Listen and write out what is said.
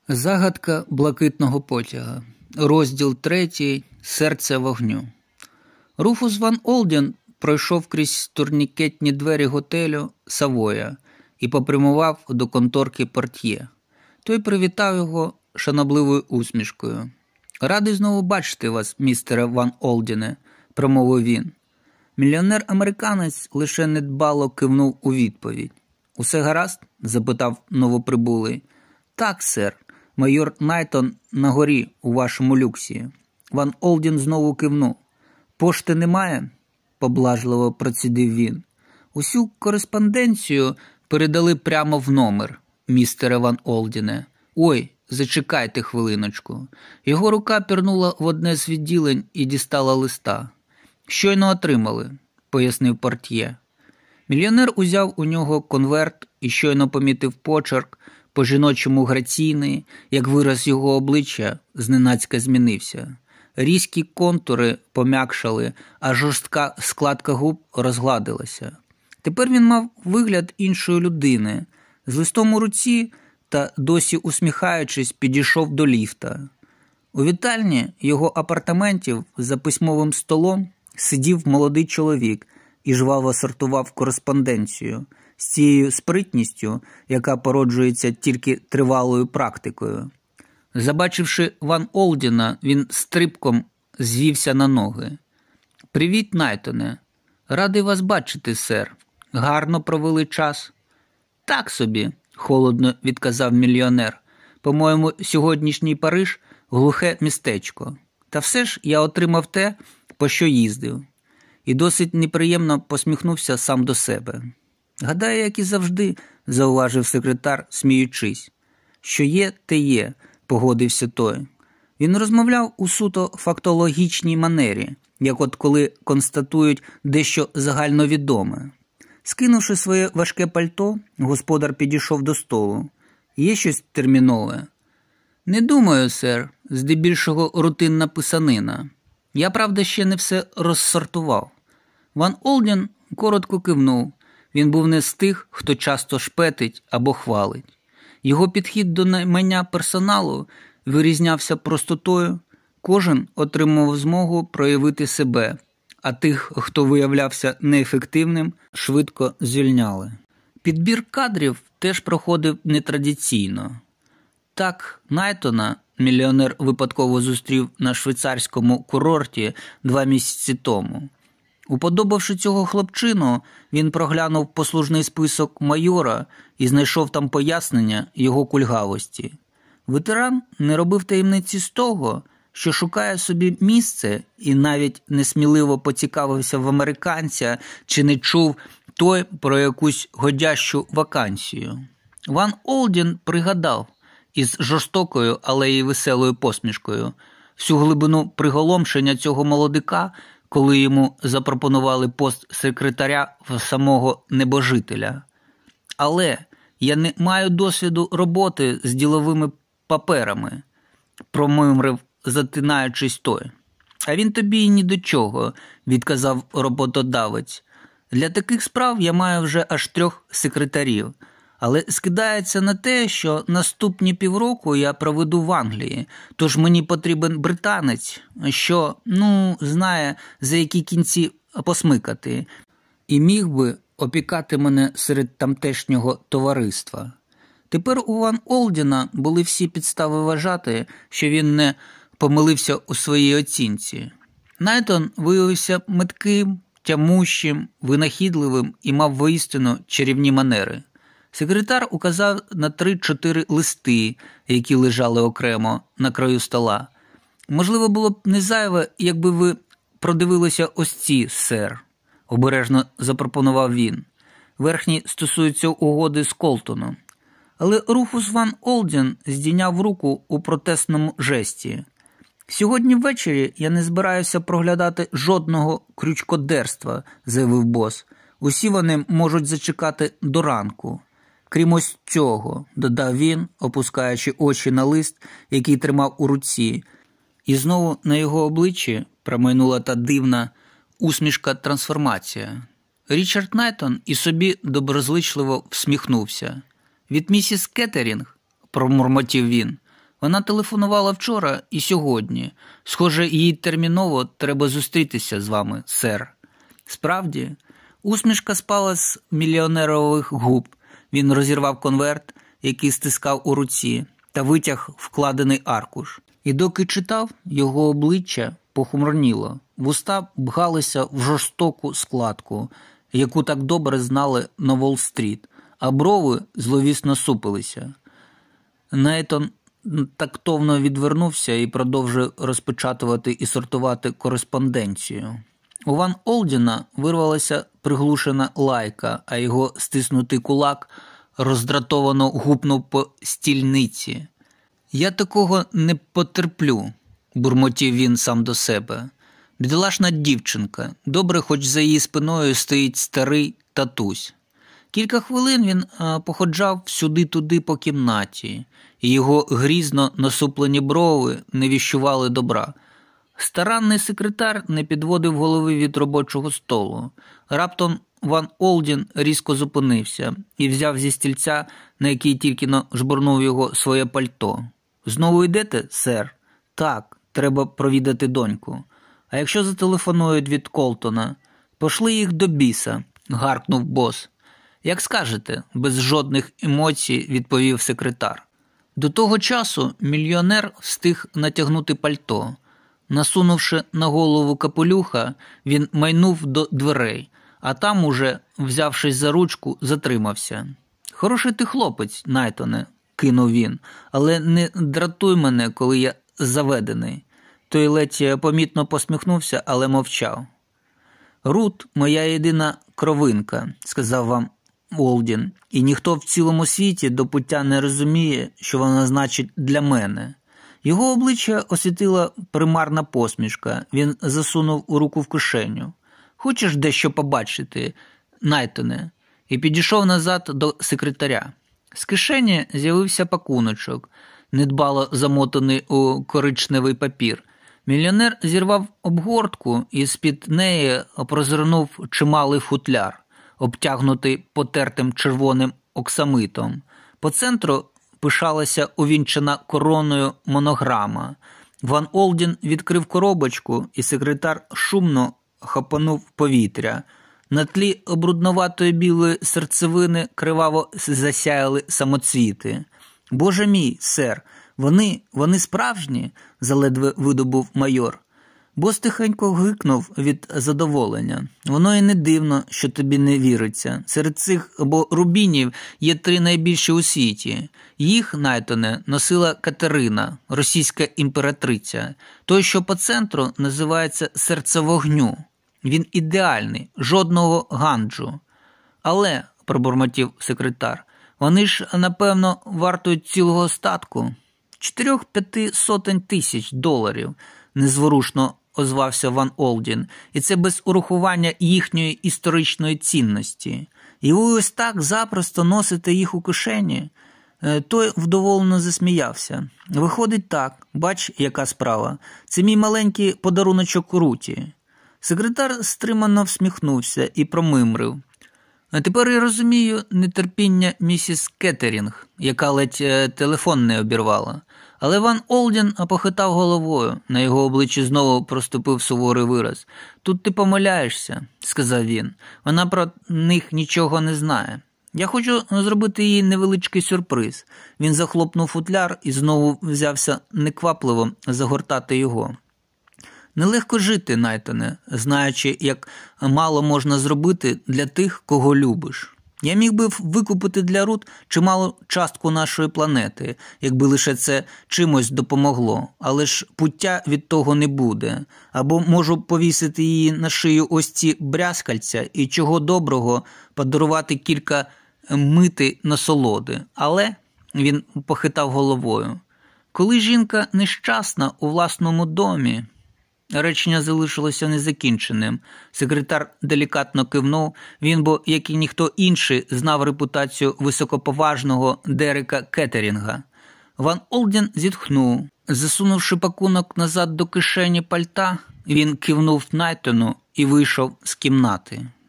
Загадка блакитного потяга. Розділ 3. Серце вогню. Руфус Ван Олден пройшов крізь турнікетні двері готелю «Савоя» і попрямував до конторки портьє. Той привітав його шанобливою усмішкою. «Радий знову бачити вас, містере Ван Олдене», – промовив він. Мільйонер-американець лише недбало кивнув у відповідь. «Усе гаразд?» – запитав новоприбулий. «Так, сер. Майор Найтон на горі у вашому люксі». Ван Олден знову кивнув. «Пошти немає?» – поблажливо процідив він. «Усю кореспонденцію передали прямо в номер, містере Ван Олдене. Ой, зачекайте хвилиночку». Його рука пірнула в одне з відділень і дістала листа. «Щойно отримали», – пояснив портьє. Мільйонер узяв у нього конверт і щойно помітив почерк, по-жіночому граційний, як вираз його обличчя зненацька змінився. Різкі контури пом'якшали, а жорстка складка губ розгладилася. Тепер він мав вигляд іншої людини. З листом у руці та досі усміхаючись, підійшов до ліфта. У вітальні його апартаментів за письмовим столом сидів молодий чоловік і жваво сортував кореспонденцію з цією спритністю, яка породжується тільки тривалою практикою. Забачивши Ван Олдена, він стрибком звівся на ноги. «Привіт, Найтоне. Радий вас бачити, сер. Гарно провели час?» «Так собі», – холодно відказав мільйонер. «По-моєму, сьогоднішній Париж – глухе містечко. Та все ж я отримав те, по що їздив». І досить неприємно посміхнувся сам до себе. «Гадаю, як і завжди», – зауважив секретар, сміючись. «Що є, те є», – погодився той. Він розмовляв у суто фактологічній манері, як от коли констатують дещо загальновідоме. Скинувши своє важке пальто, господар підійшов до столу. «Є щось термінове?» «Не думаю, сер, здебільшого рутинна писанина. Я, правда, ще не все розсортував». Ван Олден коротко кивнув. Він був не з тих, хто часто шпетить або хвалить. Його підхід до наймання персоналу вирізнявся простотою. Кожен отримав змогу проявити себе, а тих, хто виявлявся неефективним, швидко звільняли. Підбір кадрів теж проходив нетрадиційно. Так, Найтона мільйонер випадково зустрів на швейцарському курорті 2 місяці тому. Уподобавши цього хлопчину, він проглянув послужний список майора і знайшов там пояснення його кульгавості. Ветеран не робив таємниці з того, що шукає собі місце і навіть несміливо поцікавився в американця, чи не чув той про якусь годящу вакансію. Ван Олден пригадав із жорстокою, але й веселою посмішкою всю глибину приголомшення цього молодика, коли йому запропонували пост секретаря в самого небожителя. «Але я не маю досвіду роботи з діловими паперами», – промимрив, затинаючись той. «А він тобі й ні до чого», – відказав роботодавець. «Для таких справ я маю вже аж 3 секретарів. Але скидається на те, що наступні півроку я проведу в Англії, тож мені потрібен британець, що, знає, за які кінці посмикати, і міг би опікати мене серед тамтешнього товариства». Тепер у Ван Олдена були всі підстави вважати, що він не помилився у своїй оцінці. Найтон виявився метким, тямущим, винахідливим і мав воістину чарівні манери. Секретар указав на 3-4 листи, які лежали окремо на краю стола. «Можливо, було б не зайве, якби ви продивилися ось ці, сер», – обережно запропонував він. «Верхні стосуються угоди з Колтоном». Але Руфус Ван Олден здійняв руку у протестному жесті. «Сьогодні ввечері я не збираюся проглядати жодного крючкодерства», – заявив бос. «Усі вони можуть зачекати до ранку». «Крім ось цього», – додав він, опускаючи очі на лист, який тримав у руці. І знову на його обличчі промайнула та дивна усмішка-трансформація. Річард Найтон і собі доброзичливо всміхнувся. «Від місіс Кеттерінг», – промурмотів він. Вона телефонувала вчора і сьогодні. Схоже, їй терміново треба зустрітися з вами, сер. Справді? Усмішка спала з мільйонерових губ. Він розірвав конверт, який стискав у руці, та витяг вкладений аркуш. І доки читав, його обличчя похмурніло. Вуста бгалися в жорстоку складку, яку так добре знали на Уолл-стріт, а брови зловісно супилися. Нейтон тактовно відвернувся і продовжив розпечатувати і сортувати кореспонденцію. У Ван Олдена вирвалася приглушена лайка, а його стиснутий кулак роздратовано гупнув по стільниці. «Я такого не потерплю», – бурмотів він сам до себе. Бідолашна дівчинка, добре, хоч за її спиною стоїть старий татусь. Кілька хвилин він походжав сюди-туди по кімнаті, і його грізно насуплені брови не віщували добра. Старанний секретар не підводив голови від робочого столу. Раптом Ван Олден різко зупинився і взяв зі стільця, на який тільки-но жбурнув його, своє пальто. «Знову йдете, сер?» «Так, треба провідати доньку. А якщо зателефонують від Колтона?» «Пошли їх до біса», – гаркнув бос. «Як скажете», – без жодних емоцій відповів секретар. До того часу мільйонер встиг натягнути пальто. Насунувши на голову капелюха, він майнув до дверей, а там уже, взявшись за ручку, затримався. «Хороший ти хлопець, Найтоне», – кинув він, «але не дратуй мене, коли я заведений». Той ледь помітно посміхнувся, але мовчав. «Рут – моя єдина кровинка», – сказав вам Олден, «і ніхто в цілому світі до пуття не розуміє, що вона значить для мене». Його обличчя освітила примарна посмішка. Він засунув руку в кишеню. «Хочеш дещо побачити, Найтоне?» І підійшов назад до секретаря. З кишені з'явився пакуночок, недбало замотаний у коричневий папір. Мільйонер зірвав обгортку і з-під неї прозирнув чималий футляр, обтягнутий потертим червоним оксамитом. По центру пишалася увінчена короною монограма. Ван Олден відкрив коробочку, і секретар шумно хапанув повітря. На тлі брудноватої білої серцевини криваво засяяли самоцвіти. «Боже мій, сер, вони справжні?» – заледве видобув майор. Бос тихенько гикнув від задоволення. «Воно і не дивно, що тобі не віриться. Серед цих рубінів є 3 найбільші у світі. Їх, Найтоне, носила Катерина, російська імператриця. Той, що по центру, називається «Серце вогню». Він ідеальний, жодного ганджу. «Але», – пробурмотів секретар, – «вони ж, напевно, вартують цілого статку». 4-5 сотень тисяч доларів, незворушно озвався Ван Олден, і це без урахування їхньої історичної цінності. І ви ось так запросто носите їх у кишені? Той вдоволено засміявся. Виходить так, бач, яка справа. Це мій маленький подаруночок Руті. Секретар стримано всміхнувся і промимрив. А тепер я розумію нетерпіння місіс Кеттерінг, яка ледь телефон не обірвала. Але Ван Олден похитав головою, на його обличчі знову проступив суворий вираз. «Тут ти помиляєшся», – сказав він. «Вона про них нічого не знає. Я хочу зробити їй невеличкий сюрприз». Він захлопнув футляр і знову взявся неквапливо загортати його. «Нелегко жити, Найтоне, знаючи, як мало можна зробити для тих, кого любиш. Я міг би викупити для Рут чималу частку нашої планети, якби лише це чимось допомогло, але ж пуття від того не буде. Або можу повісити її на шию ось ці брязкальця і чого доброго подарувати кілька мити насолоди. Але, він похитав головою, коли жінка нещасна у власному домі... Речення залишилося незакінченим. Секретар делікатно кивнув. Він, бо, як і ніхто інший, знав репутацію високоповажного Дерека Кеттерінга. Ван Олден зітхнув. Засунувши пакунок назад до кишені пальта, він кивнув Найтону і вийшов з кімнати.